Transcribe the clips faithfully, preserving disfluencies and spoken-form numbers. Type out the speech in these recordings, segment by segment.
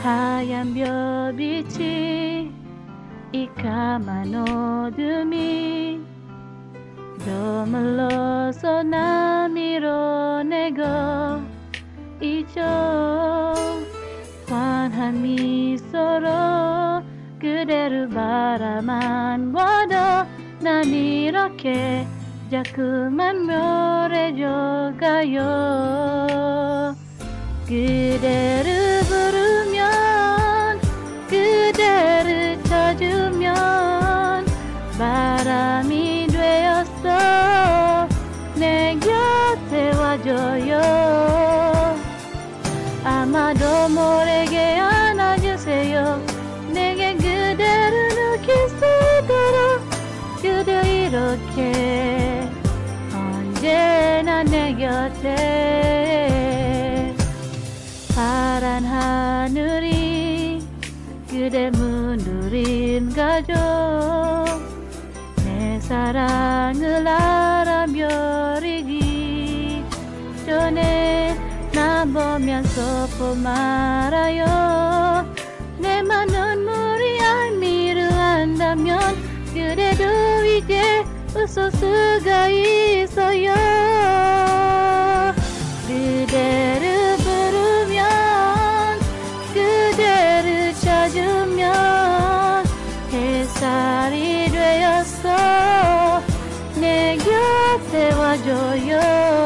하얀 별빛이 이 까만 어둠이 저물러서 나 밀어내고 있죠. 환한 미소로 그대를 바라만 봐도 난 이렇게 자꾸만 묘해져 가요. 그대를 부르면 그대를 찾으면 바람이 되었어 내 곁에 와줘요. 아마도 모르게 안아주세요. 내게 그대를 느낄 수 있도록 그대 이렇게 언제나 내 곁에. 파란 하늘이 그대 문드린 가족 내 사랑을 알아버리기 전에 나 보면서 보 말아요. 내 맘 눈물이 알미를 한다면 그래도 이제 웃을 수가 있어요. 그대를 부르면 그대를 찾으면 햇살이 되었어 내 곁에 와줘요.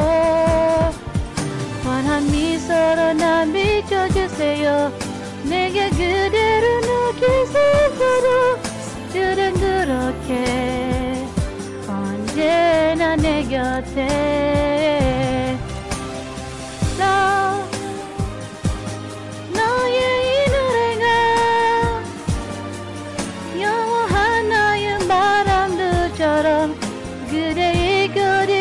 환한 미소로 나 비춰주세요. 내게 그대를 느낄 수 있도록 그댄 그렇게 언제나 내 곁에. 나 너의 이 노래가 영원한 나의 바람들처럼 그대의 곁에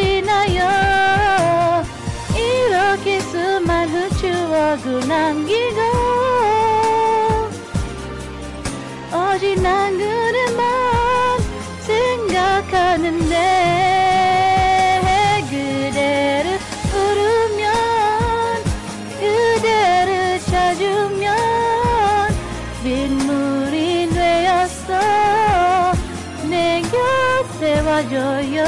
들리나요. 이렇게 수많은 추억을 남기고 오직 난 그대만 생각하는데 그대를 부르면 그대를 찾으면 빗물이 되었어 내 곁에 와줘요.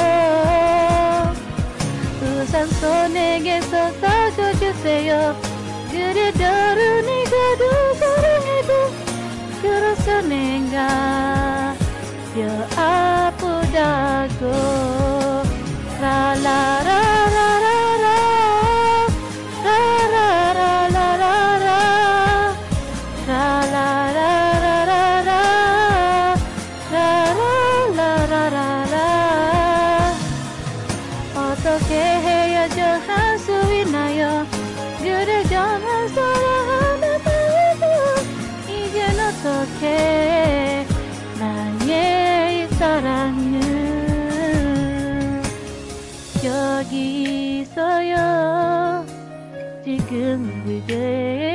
우산소 내게서 사줘주세요. 그대들을 내가도 사랑해도 그래서 내가 뼈 아프다고 라라라라라라 라라라라라라 라라라라라라 라라라라라라. 어떻게 해야 할 수 있나요. 그대 정말 사랑한다고 해도 이젠 어떻게 나의 사랑은 여기 있어요. 지금 그대